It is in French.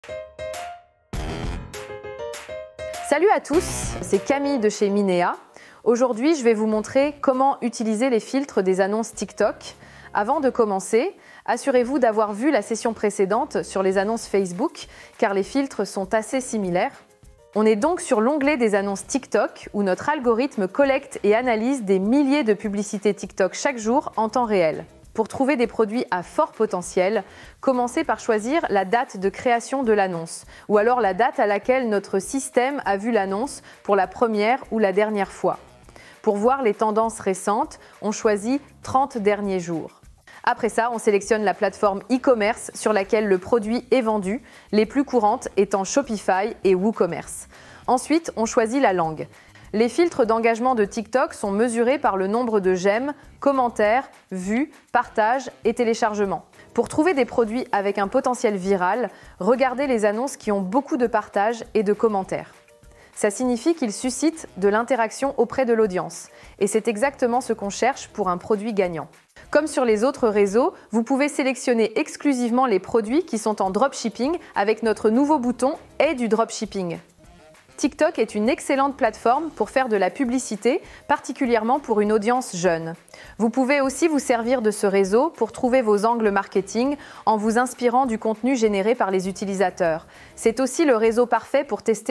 Salut à tous, c'est Camille de chez Minea. Aujourd'hui, je vais vous montrer comment utiliser les filtres des annonces TikTok. Avant de commencer, assurez-vous d'avoir vu la session précédente sur les annonces Facebook, car les filtres sont assez similaires. On est donc sur l'onglet des annonces TikTok, où notre algorithme collecte et analyse des milliers de publicités TikTok chaque jour en temps réel. Pour trouver des produits à fort potentiel, commencez par choisir la date de création de l'annonce, ou alors la date à laquelle notre système a vu l'annonce pour la première ou la dernière fois. Pour voir les tendances récentes, on choisit 30 derniers jours. Après ça, on sélectionne la plateforme e-commerce sur laquelle le produit est vendu, les plus courantes étant Shopify et WooCommerce. Ensuite, on choisit la langue. Les filtres d'engagement de TikTok sont mesurés par le nombre de j'aime, commentaires, vues, partages et téléchargements. Pour trouver des produits avec un potentiel viral, regardez les annonces qui ont beaucoup de partages et de commentaires. Ça signifie qu'ils suscitent de l'interaction auprès de l'audience. Et c'est exactement ce qu'on cherche pour un produit gagnant. Comme sur les autres réseaux, vous pouvez sélectionner exclusivement les produits qui sont en dropshipping avec notre nouveau bouton « Aide du dropshipping ». TikTok est une excellente plateforme pour faire de la publicité, particulièrement pour une audience jeune. Vous pouvez aussi vous servir de ce réseau pour trouver vos angles marketing en vous inspirant du contenu généré par les utilisateurs. C'est aussi le réseau parfait pour tester